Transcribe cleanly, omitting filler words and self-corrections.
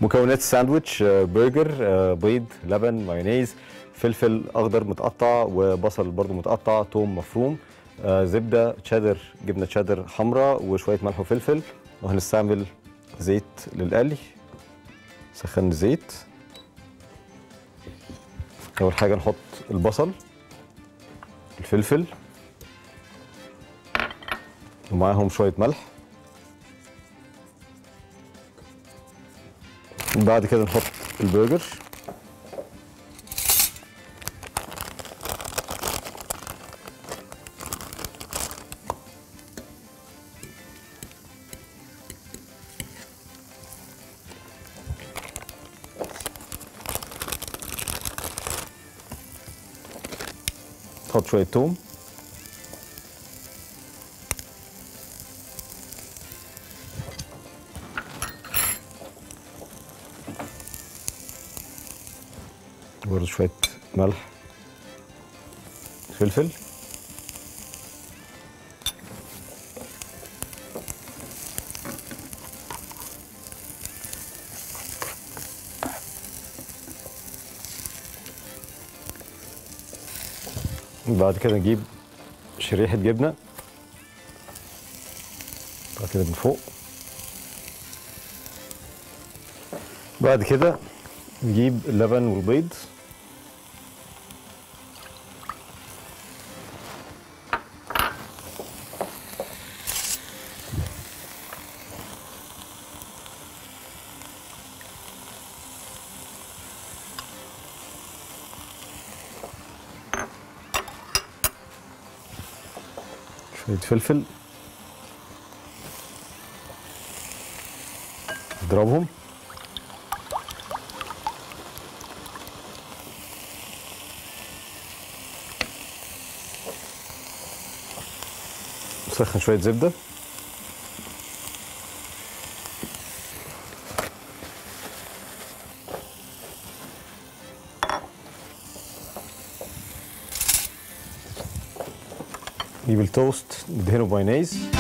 مكونات الساندوتش برجر، بيض، لبن، مايونيز، فلفل اخضر متقطع وبصل برضو متقطع، توم مفروم، زبده تشيدر، جبنه تشيدر حمراء، وشويه ملح وفلفل. وهنستعمل زيت للقلي. سخن الزيت. اول حاجه نحط البصل، الفلفل، ومعاهم شويه ملح. بعد كده نحط البرجر. نحط شوية توم. برضه شوية ملح، فلفل. بعد كده نجيب شريحة جبنة بعد كده من فوق. بعد كده نجيب اللبن والبيض. شوية فلفل. نضربهم. نسخن شوية زبدة. نجيب التوست ندهنه بمايونيز.